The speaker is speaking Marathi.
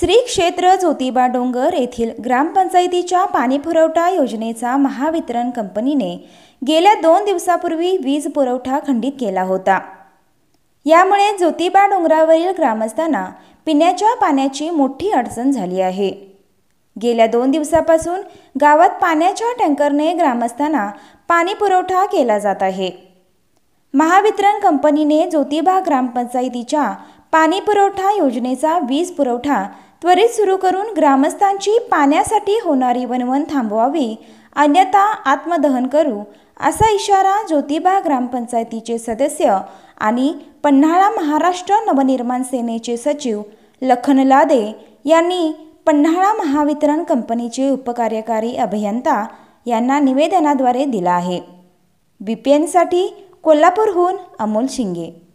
श्री क्षेत्र ज्योतिबा डोंगर येथील ग्रामपंचायतीच्या पाणीपुरवठा योजनेचा महावितरण कंपनीने गेल्या 2 दिवसापूर्वी वीज पुरवठा खंडित केला होता। यामुळे ज्योतिबा डोंगरावरील ग्रामस्थांना पिण्याच्या पाण्याची मोठी अडचण झाली आहे। गेल्या 2 दिवसापासून गावात पाण्याच्या टँकरने ग्रामस्थांना पाणी पुरवठा केला जात आहे। महावितरण कंपनीने ज्योतिबा ग्रामपंचायतीच्या पाणी पुरवठा योजनेचा वीज पुरवठा त्वरित सुरू करून ग्रामस्थांची पाण्यासाठी होणारी वणवण थांबवावी, अन्यथा आत्मदहन करू असा इशारा ज्योतिबा ग्रामपंचायतीचे सदस्य आणि पन्हाळा महाराष्ट्र नवनिर्माण सेनेचे सचिव लखन लादे यांनी पन्हाळा महावितरण कंपनीचे उपकार्यकारी अभियंता यांना निवेदनाद्वारे दिला आहे। BPN साठी कोल्हापूरहून अमोल शिंगे।